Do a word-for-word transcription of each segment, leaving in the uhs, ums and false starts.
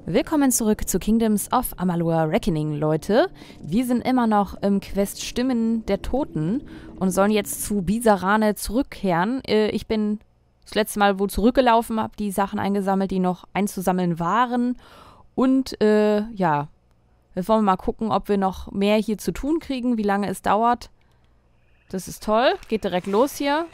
Willkommen zurück zu Kingdoms of Amalur Reckoning, Leute. Wir sind immer noch im Quest Stimmen der Toten und sollen jetzt zu Bisarane zurückkehren. Äh, ich bin das letzte Mal wo zurückgelaufen, habe die Sachen eingesammelt, die noch einzusammeln waren. Und äh, ja, jetzt wollen wir mal gucken, ob wir noch mehr hier zu tun kriegen, wie lange es dauert. Das ist toll. Geht direkt los hier.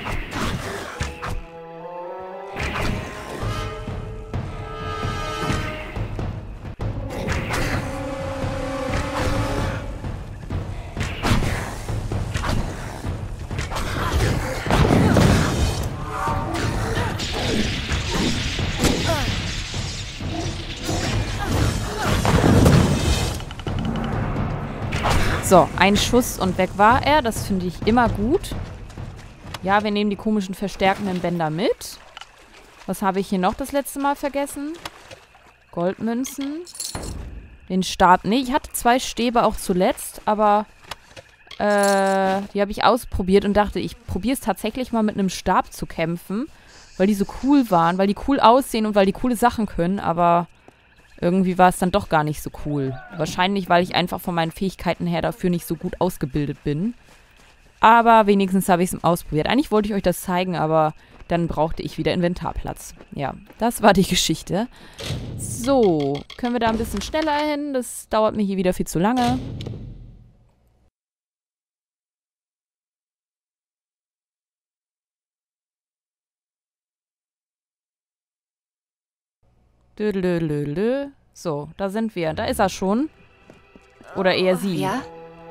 So, ein Schuss und weg war er. Das finde ich immer gut. Ja, wir nehmen die komischen verstärkenden Bänder mit. Was habe ich hier noch das letzte Mal vergessen? Goldmünzen. Den Stab. Nee, ich hatte zwei Stäbe auch zuletzt, aber äh, die habe ich ausprobiert und dachte, ich probiere es tatsächlich mal mit einem Stab zu kämpfen, weil die so cool waren, weil die cool aussehen und weil die coole Sachen können, aber irgendwie war es dann doch gar nicht so cool. Wahrscheinlich, weil ich einfach von meinen Fähigkeiten her dafür nicht so gut ausgebildet bin. Aber wenigstens habe ich es ausprobiert. Eigentlich wollte ich euch das zeigen, aber dann brauchte ich wieder Inventarplatz. Ja, das war die Geschichte. So, können wir da ein bisschen schneller hin? Das dauert mir hier wieder viel zu lange. Dödelödelö. So, da sind wir. Da ist er schon. Oder eher sie. Ja?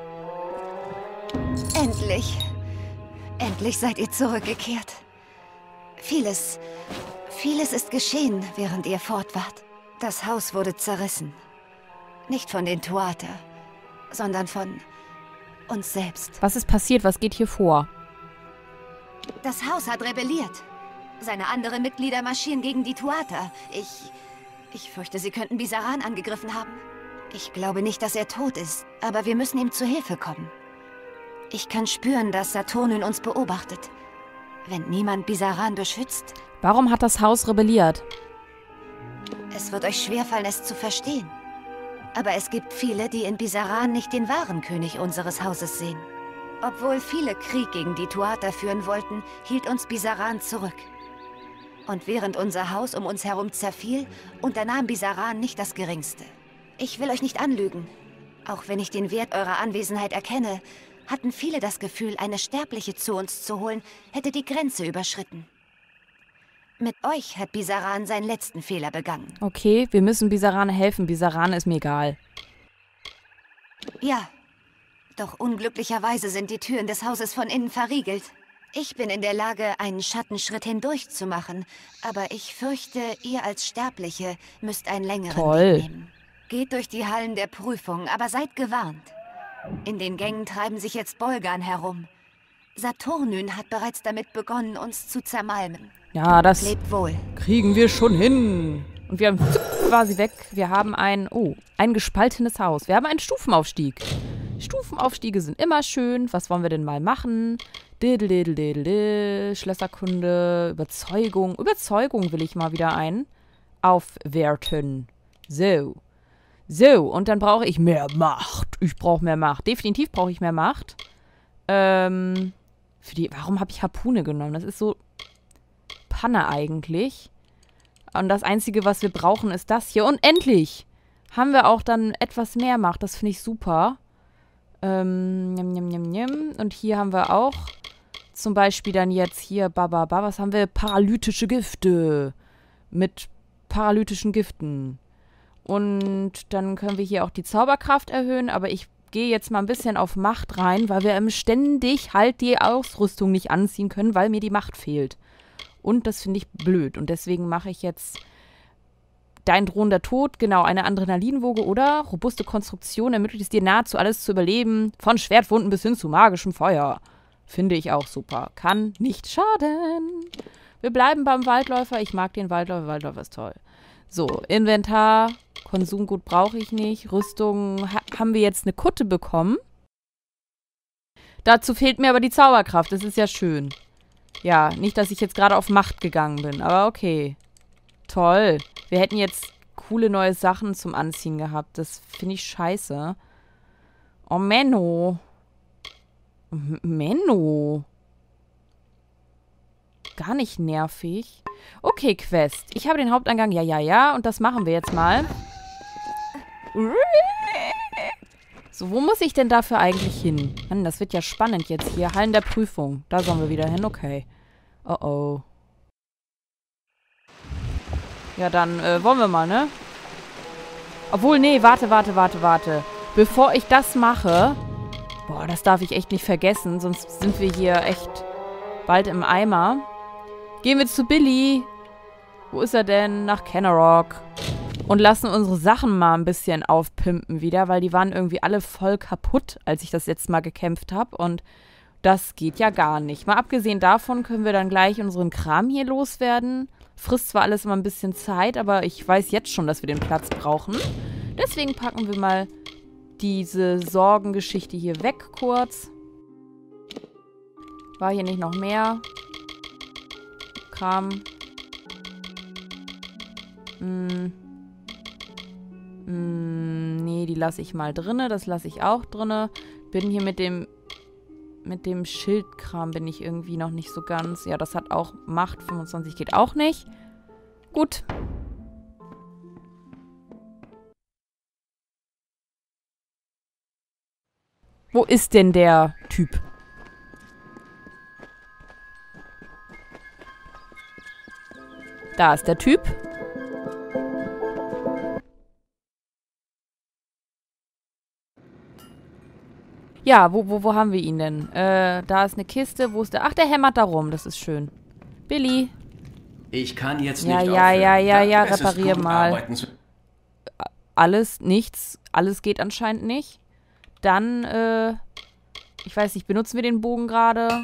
Endlich. Endlich seid ihr zurückgekehrt. Vieles, vieles ist geschehen, während ihr fort wart. Das Haus wurde zerrissen. Nicht von den Tuatha, sondern von uns selbst. Was ist passiert? Was geht hier vor? Das Haus hat rebelliert. Seine anderen Mitglieder marschieren gegen die Tuatha. Ich... Ich fürchte, sie könnten Bisaran angegriffen haben. Ich glaube nicht, dass er tot ist, aber wir müssen ihm zu Hilfe kommen. Ich kann spüren, dass Saturnyn uns beobachtet. Wenn niemand Bisaran beschützt... Warum hat das Haus rebelliert? Es wird euch schwerfallen, es zu verstehen. Aber es gibt viele, die in Bisaran nicht den wahren König unseres Hauses sehen. Obwohl viele Krieg gegen die Tuatha führen wollten, hielt uns Bisaran zurück. Und während unser Haus um uns herum zerfiel, unternahm Bisaran nicht das Geringste. Ich will euch nicht anlügen. Auch wenn ich den Wert eurer Anwesenheit erkenne, hatten viele das Gefühl, eine Sterbliche zu uns zu holen, hätte die Grenze überschritten. Mit euch hat Bisaran seinen letzten Fehler begangen. Okay, wir müssen Bisaran helfen. Bisaran ist mir egal. Ja, doch unglücklicherweise sind die Türen des Hauses von innen verriegelt. Ich bin in der Lage, einen Schattenschritt hindurch zu machen, aber ich fürchte, ihr als Sterbliche müsst einen längeren Toll. Weg nehmen. Geht durch die Hallen der Prüfung, aber seid gewarnt. In den Gängen treiben sich jetzt Bolgan herum. Saturnyn hat bereits damit begonnen, uns zu zermalmen. Ja, das Lebt wohl. kriegen wir schon hin. Und wir haben quasi weg. Wir haben ein, oh, ein gespaltenes Haus. Wir haben einen Stufenaufstieg. Stufenaufstiege sind immer schön. Was wollen wir denn mal machen? Diddle-diddle-diddle, Schlösserkunde, Überzeugung. Überzeugung will ich mal wieder ein. Aufwerten. So. So, und dann brauche ich mehr Macht. Ich brauche mehr Macht. Definitiv brauche ich mehr Macht. Ähm, für die, warum habe ich Harpune genommen? Das ist so Panne eigentlich. Und das Einzige, was wir brauchen, ist das hier. Und endlich haben wir auch dann etwas mehr Macht. Das finde ich super. Ähm, njam, njam, njam, njam. Und hier haben wir auch zum Beispiel dann jetzt hier, bababa, was haben wir? Paralytische Gifte. Mit paralytischen Giften. Und dann können wir hier auch die Zauberkraft erhöhen. Aber ich gehe jetzt mal ein bisschen auf Macht rein, weil wir ähm, ständig halt die Ausrüstung nicht anziehen können, weil mir die Macht fehlt. Und das finde ich blöd. Und deswegen mache ich jetzt Dein drohender Tod, genau, eine Adrenalinwoge oder robuste Konstruktion ermöglicht es dir nahezu alles zu überleben, von Schwertwunden bis hin zu magischem Feuer. Finde ich auch super. Kann nicht schaden. Wir bleiben beim Waldläufer. Ich mag den Waldläufer. Waldläufer ist toll. So, Inventar. Konsumgut brauche ich nicht. Rüstung. Ha- haben wir jetzt eine Kutte bekommen? Dazu fehlt mir aber die Zauberkraft. Das ist ja schön. Ja, nicht, dass ich jetzt gerade auf Macht gegangen bin, aber okay. Toll. Wir hätten jetzt coole neue Sachen zum Anziehen gehabt. Das finde ich scheiße. Oh, Menno. M Menno. Gar nicht nervig. Okay, Quest. Ich habe den Haupteingang. Ja, ja, ja. Und das machen wir jetzt mal. So, wo muss ich denn dafür eigentlich hin? Mann, das wird ja spannend jetzt hier. Hallen der Prüfung. Da sollen wir wieder hin. Okay. Oh, oh. Ja, dann äh, wollen wir mal, ne? Obwohl, nee, warte, warte, warte, warte. Bevor ich das mache... Boah, das darf ich echt nicht vergessen. Sonst sind wir hier echt bald im Eimer. Gehen wir zu Billy. Wo ist er denn? Nach Kennerock. Und lassen unsere Sachen mal ein bisschen aufpimpen wieder, weil die waren irgendwie alle voll kaputt, als ich das letzte Mal gekämpft habe. Und das geht ja gar nicht. Mal abgesehen davon können wir dann gleich unseren Kram hier loswerden. Frisst zwar alles immer ein bisschen Zeit, aber ich weiß jetzt schon, dass wir den Platz brauchen. Deswegen packen wir mal diese Sorgengeschichte hier weg kurz. War hier nicht noch mehr Kram? Hm. Hm, nee, die lasse ich mal drinne. Das lasse ich auch drinne. Bin hier mit dem mit dem Schildkram bin ich irgendwie noch nicht so ganz. Ja, das hat auch Macht. fünfundzwanzig geht auch nicht. Gut. Wo ist denn der Typ? Da ist der Typ. Ja, wo, wo, wo haben wir ihn denn? Äh, da ist eine Kiste. Wo ist der? Ach, der hämmert da rum. Das ist schön. Billy. Ich kann jetzt ja, nicht ja, aufhören. ja, ja, ja, Es ist reparier gut, mal. arbeiten zu- Alles, nichts. Alles geht anscheinend nicht. Dann, äh, ich weiß nicht, benutzen wir den Bogen gerade?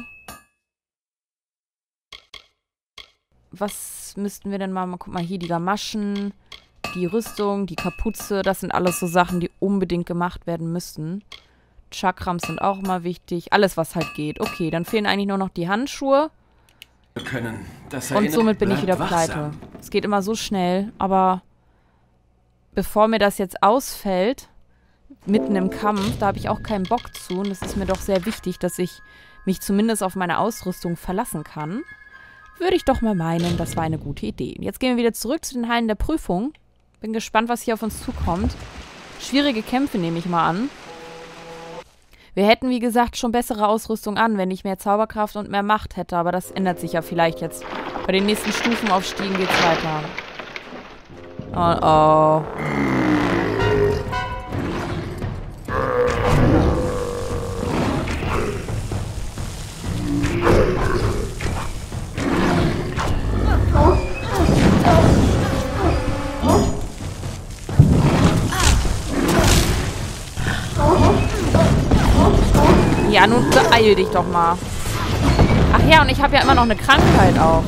Was müssten wir denn mal, mal, guck mal, hier die Gamaschen, die Rüstung, die Kapuze, das sind alles so Sachen, die unbedingt gemacht werden müssten. Chakrams sind auch mal wichtig. Alles, was halt geht. Okay, dann fehlen eigentlich nur noch die Handschuhe. Können. Das Und somit bin ich wieder Bleibt pleite. wachsam. Es geht immer so schnell, aber bevor mir das jetzt ausfällt, mitten im Kampf, da habe ich auch keinen Bock zu. Und es ist mir doch sehr wichtig, dass ich mich zumindest auf meine Ausrüstung verlassen kann. Würde ich doch mal meinen, das war eine gute Idee. Jetzt gehen wir wieder zurück zu den Hallen der Prüfung. Bin gespannt, was hier auf uns zukommt. Schwierige Kämpfe nehme ich mal an. Wir hätten, wie gesagt, schon bessere Ausrüstung an, wenn ich mehr Zauberkraft und mehr Macht hätte. Aber das ändert sich ja vielleicht jetzt. Bei den nächsten Stufenaufstiegen geht's weiter. Oh, oh. Ja, nun beeil dich doch mal. Ach ja, und ich habe ja immer noch eine Krankheit auch.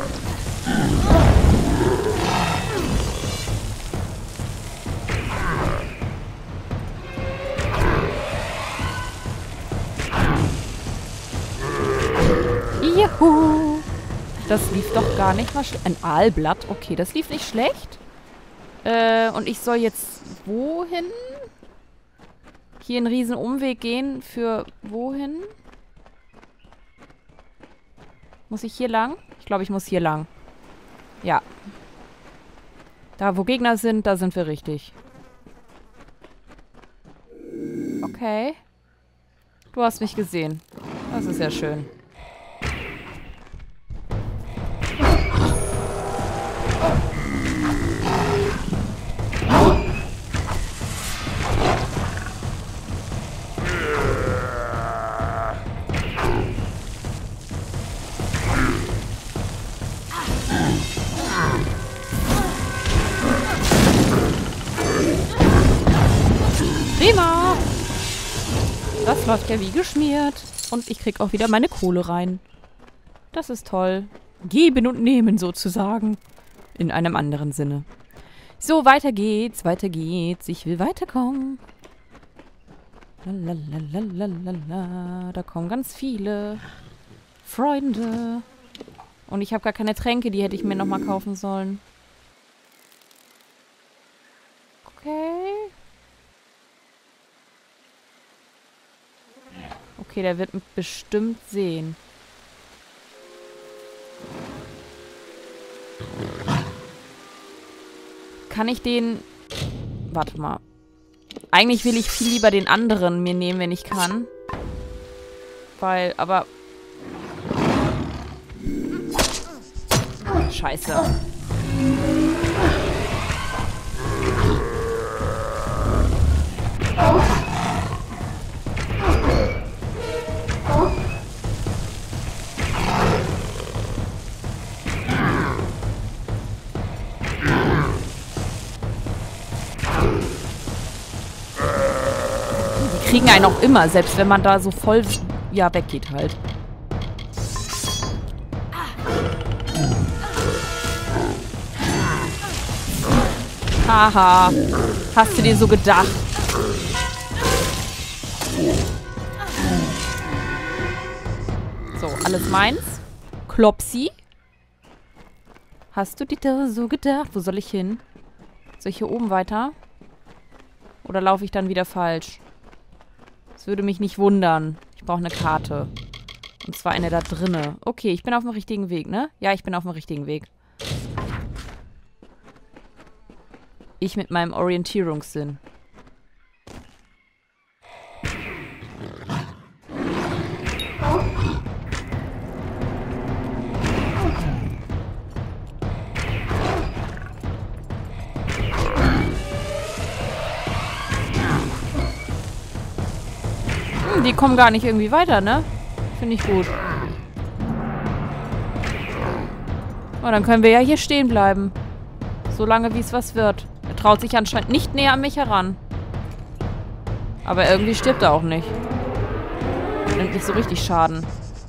Juhu. Das lief doch gar nicht mal schlecht. Ein Aalblatt. Okay, das lief nicht schlecht. Äh, und ich soll jetzt wohin? Hier einen riesen Umweg gehen für wohin? Muss ich hier lang? Ich glaube, ich muss hier lang. Ja. Da, wo Gegner sind, da sind wir richtig. Okay. Du hast mich gesehen. Das ist ja schön. Prima! Das läuft ja wie geschmiert. Und ich krieg auch wieder meine Kohle rein. Das ist toll. Geben und nehmen sozusagen. In einem anderen Sinne. So, weiter geht's, weiter geht's. Ich will weiterkommen. Lalalala, da kommen ganz viele Freunde. Und ich habe gar keine Tränke, die hätte ich mir nochmal kaufen sollen. Okay. Okay, der wird mich bestimmt sehen. Kann ich den... Warte mal. Eigentlich will ich viel lieber den anderen mir nehmen, wenn ich kann. Weil, aber... Scheiße. Die kriegen einen auch immer, selbst wenn man da so voll ja weggeht halt. Haha. Hast du dir so gedacht? So, alles meins. Klopsi. Hast du dir so gedacht? Wo soll ich hin? Soll ich hier oben weiter? Oder laufe ich dann wieder falsch? Das würde mich nicht wundern. Ich brauche eine Karte. Und zwar eine da drinne. Okay, ich bin auf dem richtigen Weg, ne? Ja, ich bin auf dem richtigen Weg. Ich mit meinem Orientierungssinn. Hm, die kommen gar nicht irgendwie weiter, ne? Finde ich gut. Oh, dann können wir ja hier stehen bleiben. Solange wie es was wird. Er traut sich anscheinend nicht näher an mich heran. Aber irgendwie stirbt er auch nicht. Nimmt nicht so richtig Schaden.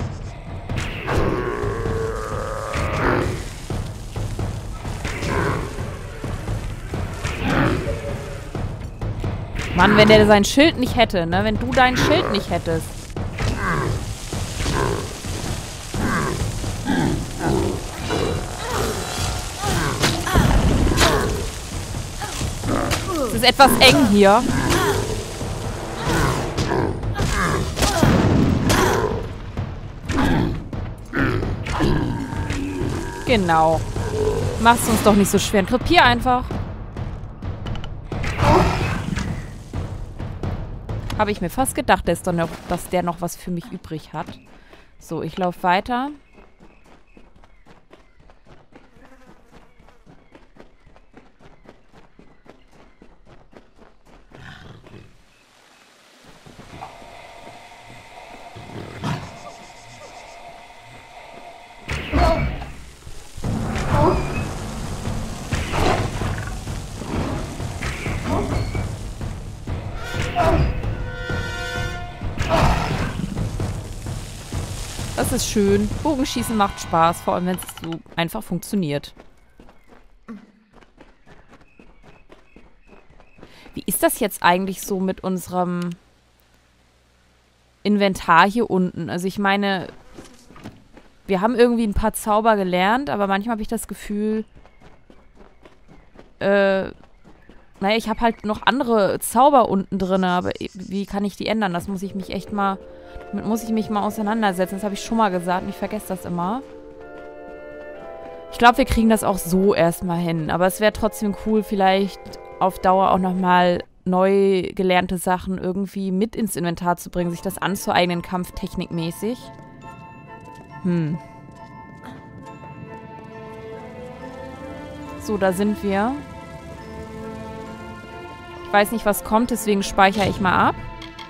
Mann, wenn der sein Schild nicht hätte, ne? Wenn du dein Schild nicht hättest. Es ist etwas eng hier. Genau. Mach's uns doch nicht so schwer. Krepier einfach. Habe ich mir fast gedacht, dass der, noch, dass der noch was für mich übrig hat. So, ich laufe weiter. Das ist schön. Bogenschießen macht Spaß, vor allem wenn es so einfach funktioniert. Wie ist das jetzt eigentlich so mit unserem Inventar hier unten? Also ich meine, wir haben irgendwie ein paar Zauber gelernt, aber manchmal habe ich das Gefühl, äh, naja, ich habe halt noch andere Zauber unten drin, aber wie kann ich die ändern? Das muss ich mich echt mal, damit muss ich mich mal auseinandersetzen. Das habe ich schon mal gesagt und ich vergesse das immer. Ich glaube, wir kriegen das auch so erstmal hin, aber es wäre trotzdem cool, vielleicht auf Dauer auch nochmal neu gelernte Sachen irgendwie mit ins Inventar zu bringen, sich das anzueignen, kampftechnikmäßig. Hm. So, da sind wir. Ich weiß nicht, was kommt, deswegen speichere ich mal ab.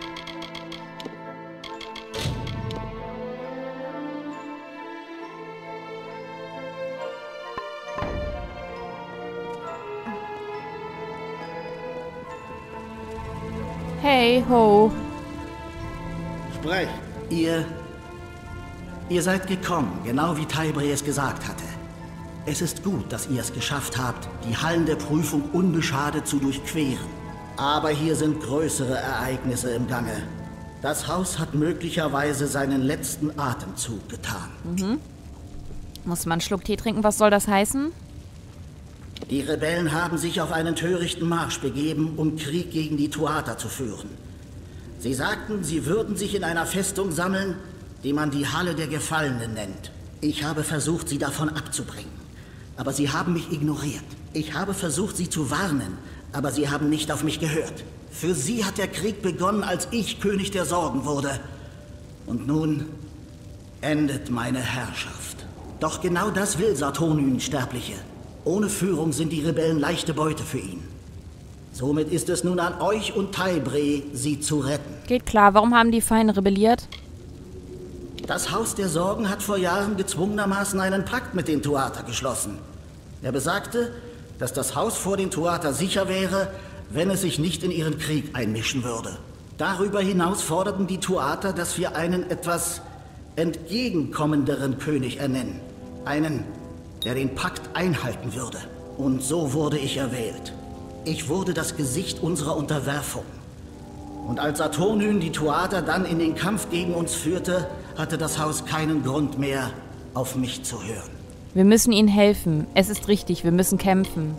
Hey, ho. Sprech. Ihr... Ihr seid gekommen, genau wie Tybray es gesagt hatte. Es ist gut, dass ihr es geschafft habt, die Hallen der Prüfung unbeschadet zu durchqueren. Aber hier sind größere Ereignisse im Gange. Das Haus hat möglicherweise seinen letzten Atemzug getan. Mhm. Muss man einen Schluck Tee trinken? Was soll das heißen? Die Rebellen haben sich auf einen törichten Marsch begeben, um Krieg gegen die Tuatha zu führen. Sie sagten, sie würden sich in einer Festung sammeln, die man die Halle der Gefallenen nennt. Ich habe versucht, sie davon abzubringen. Aber sie haben mich ignoriert. Ich habe versucht, sie zu warnen, aber sie haben nicht auf mich gehört. Für sie hat der Krieg begonnen, als ich König der Sorgen wurde. Und nun endet meine Herrschaft. Doch genau das will Saturnin, Sterbliche. Ohne Führung sind die Rebellen leichte Beute für ihn. Somit ist es nun an euch und Taibre, sie zu retten. Geht klar. Warum haben die Feinde rebelliert? Das Haus der Sorgen hat vor Jahren gezwungenermaßen einen Pakt mit den Tuatha geschlossen. Er besagte, dass das Haus vor den Tuatha sicher wäre, wenn es sich nicht in ihren Krieg einmischen würde. Darüber hinaus forderten die Tuatha, dass wir einen etwas entgegenkommenderen König ernennen. Einen, der den Pakt einhalten würde. Und so wurde ich erwählt. Ich wurde das Gesicht unserer Unterwerfung. Und als Saturnin die Tuatha dann in den Kampf gegen uns führte, hatte das Haus keinen Grund mehr, auf mich zu hören. Wir müssen ihnen helfen. Es ist richtig, wir müssen kämpfen.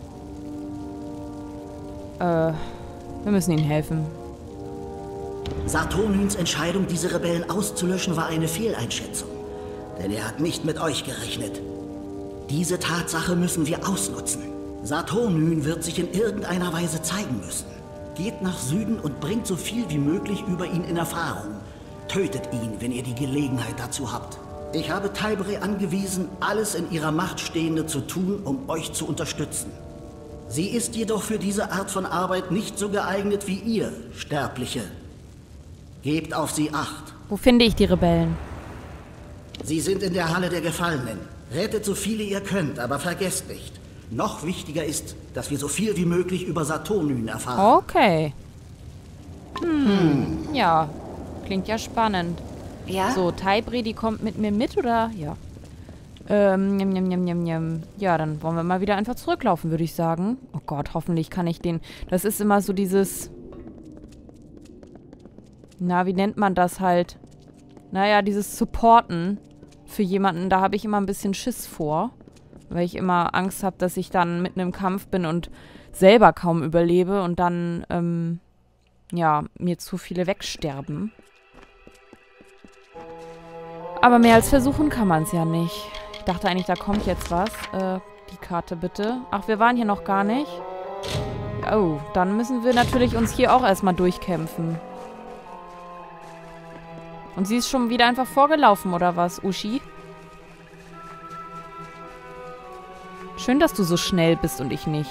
Äh, wir müssen ihnen helfen. Saturnins Entscheidung, diese Rebellen auszulöschen, war eine Fehleinschätzung. Denn er hat nicht mit euch gerechnet. Diese Tatsache müssen wir ausnutzen. Saturnin wird sich in irgendeiner Weise zeigen müssen. Geht nach Süden und bringt so viel wie möglich über ihn in Erfahrung. Tötet ihn, wenn ihr die Gelegenheit dazu habt. Ich habe Taibre angewiesen, alles in ihrer Macht Stehende zu tun, um euch zu unterstützen. Sie ist jedoch für diese Art von Arbeit nicht so geeignet wie ihr, Sterbliche. Gebt auf sie Acht. Wo finde ich die Rebellen? Sie sind in der Halle der Gefallenen. Rettet so viele ihr könnt, aber vergesst nicht. Noch wichtiger ist, dass wir so viel wie möglich über Saturnin erfahren. Okay. Hm. hm. Ja, klingt ja spannend. Ja? So, Taibre, die kommt mit mir mit, oder? Ja. Ähm, njam, njam, njam, njam, njam. Ja, dann wollen wir mal wieder einfach zurücklaufen, würde ich sagen. Oh Gott, hoffentlich kann ich den... Das ist immer so dieses... Na, wie nennt man das halt? Naja, dieses Supporten für jemanden, da habe ich immer ein bisschen Schiss vor. Weil ich immer Angst habe, dass ich dann mitten im Kampf bin und selber kaum überlebe und dann, ähm, ja, mir zu viele wegsterben. Aber mehr als versuchen kann man es ja nicht. Ich dachte eigentlich, da kommt jetzt was. Äh, die Karte bitte. Ach, wir waren hier noch gar nicht. Oh, dann müssen wir natürlich uns hier auch erstmal durchkämpfen. Und sie ist schon wieder einfach vorgelaufen, oder was, Uschi? Schön, dass du so schnell bist und ich nicht.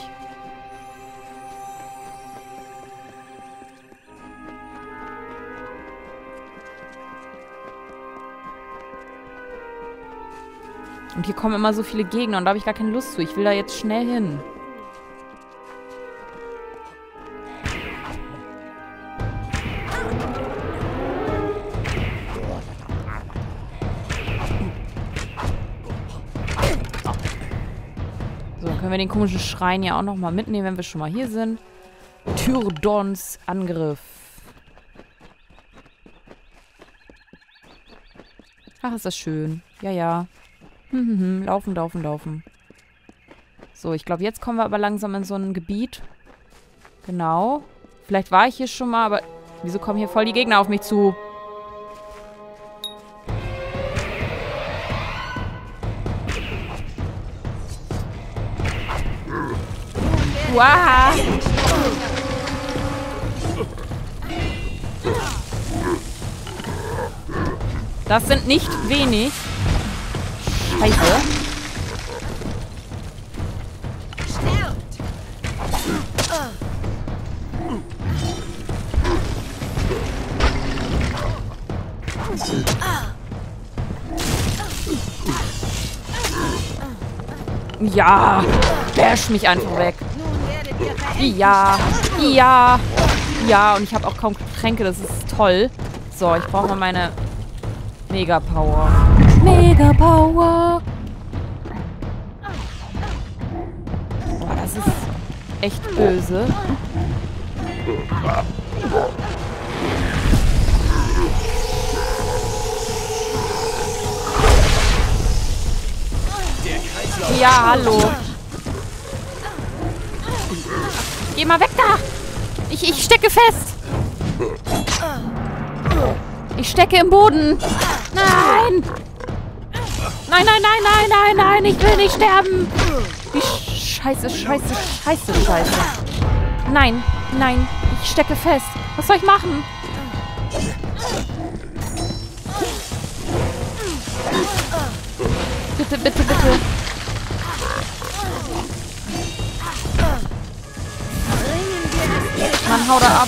Und hier kommen immer so viele Gegner und da habe ich gar keine Lust zu. Ich will da jetzt schnell hin. So, dann können wir den komischen Schrein ja auch nochmal mitnehmen, wenn wir schon mal hier sind. Tyrdons Angriff. Ach, ist das schön. Ja, ja. Hm, hm, hm. Laufen, laufen, laufen. So, ich glaube, jetzt kommen wir aber langsam in so ein Gebiet. Genau. Vielleicht war ich hier schon mal, aber wieso kommen hier voll die Gegner auf mich zu? Wow. Das sind nicht wenig. Scheiße. Ja, bash mich einfach weg. Ja, ja, ja. Und ich habe auch kaum Tränke, das ist toll. So, ich brauche mal meine Mega Power. Mega Power. Boah, das ist echt böse. Ja, hallo. Geh mal weg da! Ich, ich stecke fest! Ich stecke im Boden! Nein! Nein, nein, nein, nein, nein, nein! Ich will nicht sterben! Wie scheiße, scheiße, scheiße, scheiße. Nein, nein, ich stecke fest. Was soll ich machen? Bitte, bitte, bitte. Mann, hau da ab.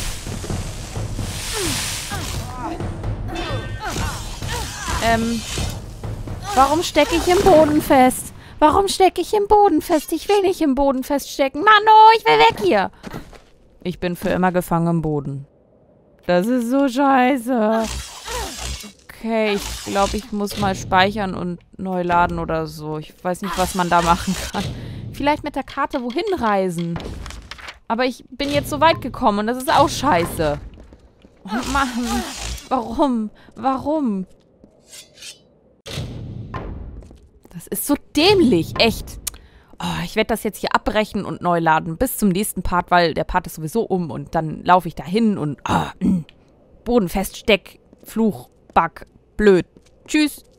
Ähm, warum stecke ich im Boden fest? Warum stecke ich im Boden fest? Ich will nicht im Boden feststecken. Mann, oh, ich will weg hier. Ich bin für immer gefangen im Boden. Das ist so scheiße. Okay, ich glaube, ich muss mal speichern und neu laden oder so. Ich weiß nicht, was man da machen kann. Vielleicht mit der Karte wohin reisen. Aber ich bin jetzt so weit gekommen und das ist auch scheiße. Oh Mann, warum? Warum? Das ist so dämlich, echt. Oh, ich werde das jetzt hier abbrechen und neu laden bis zum nächsten Part, weil der Part ist sowieso um und dann laufe ich da hin und oh, Boden feststeck, Fluch, Bug, blöd. Tschüss.